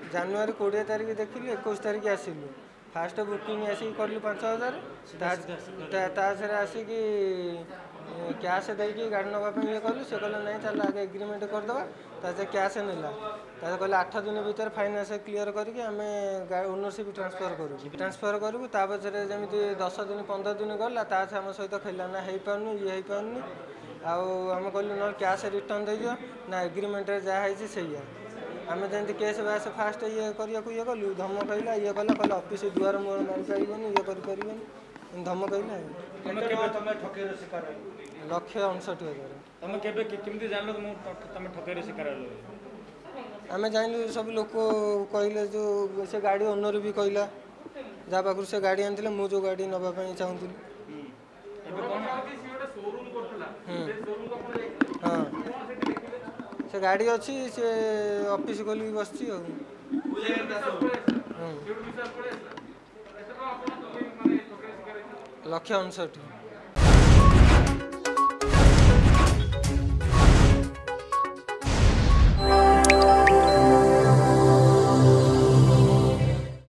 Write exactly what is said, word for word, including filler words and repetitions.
ଜାନୁଆରୀ କୋଡ଼ିଏ ତାରିଖ ଦେଖିଲୁ ଏକୋଇଶ ତାରିଖ ଆସିଲୁ फास्ट बुकिंग आसिक कलु पाँच हजार तासरे आसिक कैश देकी गाड़ी नापी ये कलु से कहले नहीं चल आगे एग्रीमेंट करदे ताजे कैश नेला ताजे कहले आठ दिन भीतर फाइनान्स क्लीयर करके आम ओनरशिप ट्रांसफर करूँ ट्रांसफर करूँ तापरे जमी दस दिन पंद्रह दिन गला ताज आम सहित खेलाना हो पारनी ये हो पारनी आम कहलु ना कैश रिटर्न दे दियो ना एग्रीमेंट जहाँ से आम जमी केस बास फास्ट ये करने ये कलु धमक आइला ये कला कहला ऑफिस दुआर मोर मारी पारिबनी ये कर धमक आइला लक्ष अणसठ हजार आम जानलु सब लोक कहले जो से गाड़ी ओनर भी कहला जहाँ पाखु से गाड़ी आनी मु जो गाड़ी नापी चाहूली हाँ से गाड़ी अच्छी से ऑफिस खोल बस लक्ष अणसठ।